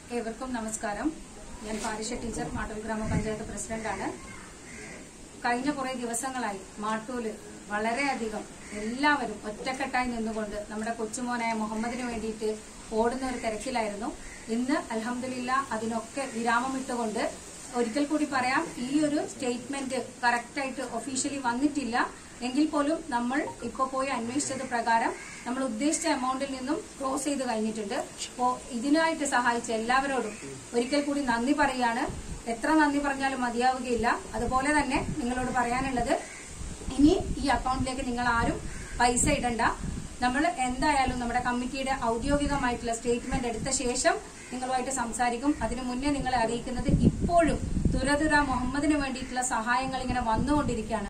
ഏവർക്കും നമസ്കാരം. ഞാൻ പാരിഷ ടീച്ചർ, മാട്ടൂൽ ഗ്രാമപഞ്ചായത്ത് പ്രസിഡന്റാണ്. കഴിഞ്ഞ കുറെ ദിവസങ്ങളായി മാട്ടൂല് വളരെയധികം എല്ലാവരും ഒറ്റക്കെട്ടായി നിന്നുകൊണ്ട് നമ്മുടെ കൊച്ചുമോനായ മുഹമ്മദിന് വേണ്ടിയിട്ട് ഓടുന്ന ഒരു തിരക്കിലായിരുന്നു. ഇന്ന് അൽഹംദുലില്ലാ അതിനൊക്കെ വിരാമമിട്ടുകൊണ്ട് ഒരിക്കൽ കൂടി പറയാം, ഈ ഒരു സ്റ്റേറ്റ്മെന്റ് കറക്റ്റായിട്ട് ഒഫീഷ്യലി വന്നിട്ടില്ല എങ്കിൽ പോലും നമ്മൾ ഇപ്പൊ പോയി അന്വേഷിച്ചത് പ്രകാരം നമ്മൾ ഉദ്ദേശിച്ച എമൗണ്ടിൽ നിന്നും ക്രോസ് ചെയ്ത് കഴിഞ്ഞിട്ടുണ്ട്. അപ്പോ ഇതിനായിട്ട് സഹായിച്ച എല്ലാവരോടും ഒരിക്കൽ കൂടി നന്ദി പറയാണ്. എത്ര നന്ദി പറഞ്ഞാലും മതിയാവുകയില്ല. അതുപോലെ തന്നെ നിങ്ങളോട് പറയാനുള്ളത്, ഇനി ഈ അക്കൗണ്ടിലേക്ക് നിങ്ങൾ ആരും പൈസ ഇടണ്ട. നമ്മൾ എന്തായാലും നമ്മുടെ കമ്മിറ്റിയുടെ ഔദ്യോഗികമായിട്ടുള്ള സ്റ്റേറ്റ്മെന്റ് എടുത്ത ശേഷം നിങ്ങളുമായിട്ട് സംസാരിക്കും. അതിനു മുന്നേ നിങ്ങളെ അറിയിക്കുന്നത്, ഇപ്പോഴും തുരതുര മുഹമ്മദിന് വേണ്ടിയിട്ടുള്ള സഹായങ്ങൾ ഇങ്ങനെ വന്നുകൊണ്ടിരിക്കുകയാണ്.